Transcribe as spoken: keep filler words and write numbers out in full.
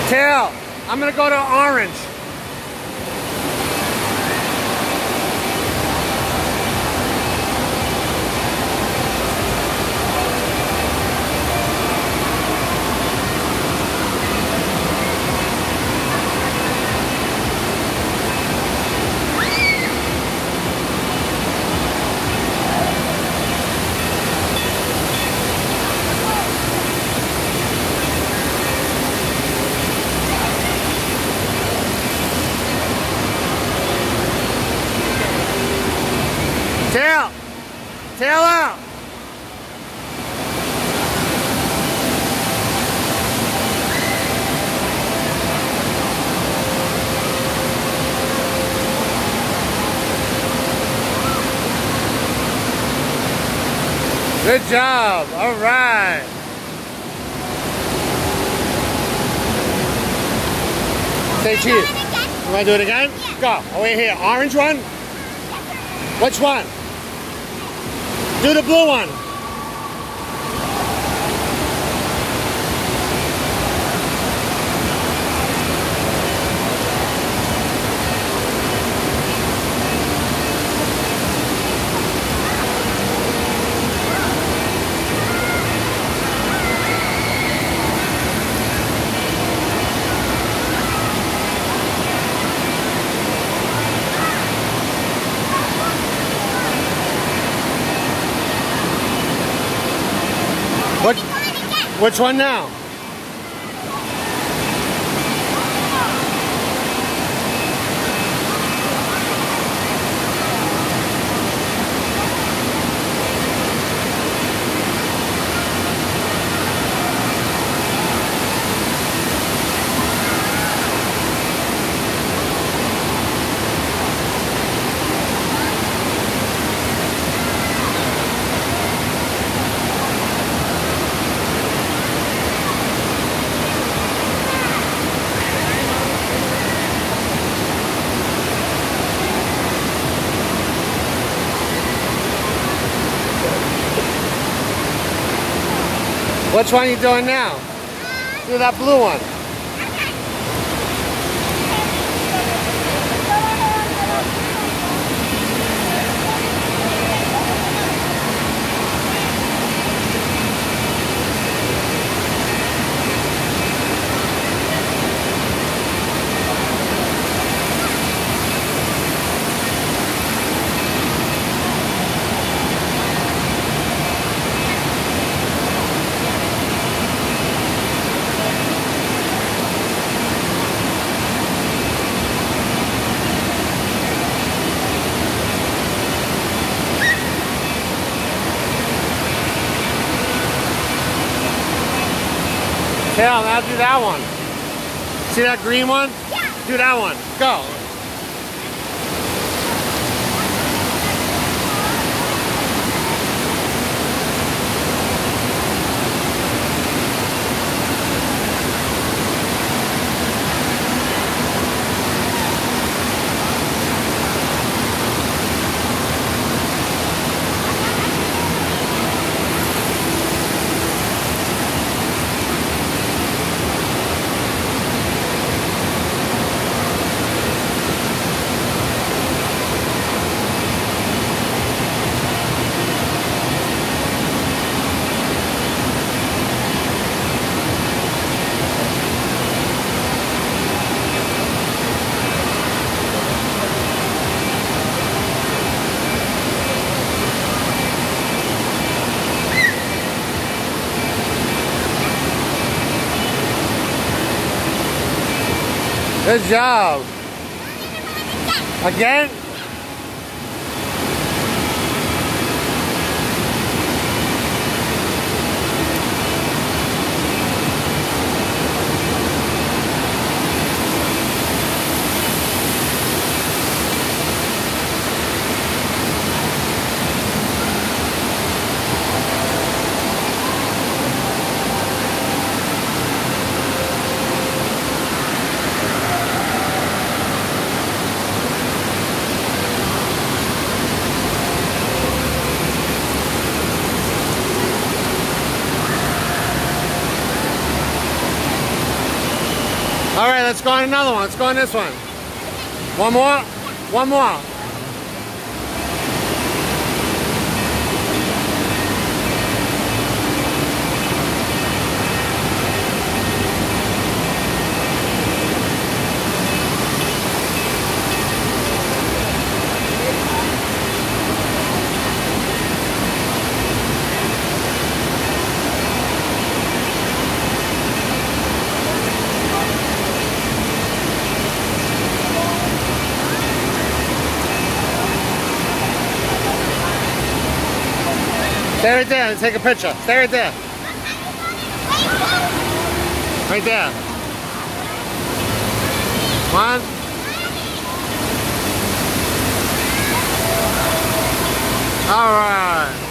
Tail, I'm gonna go to orange. Tail! Tail out! Good job! All right! Say cheese. You want to do it again? Yeah. Go. Oh, wait here. Orange one? Which one? Do the blue one. Which, which one now? Which one are you doing now? Do that blue one. Tail, now do that one. See that green one? Yeah. Do that one. Go. Good job. Again? let's go on another one. Let's go on this one. One more. One more. Stay right there and take a picture. Stay right there. Right there. One. All right.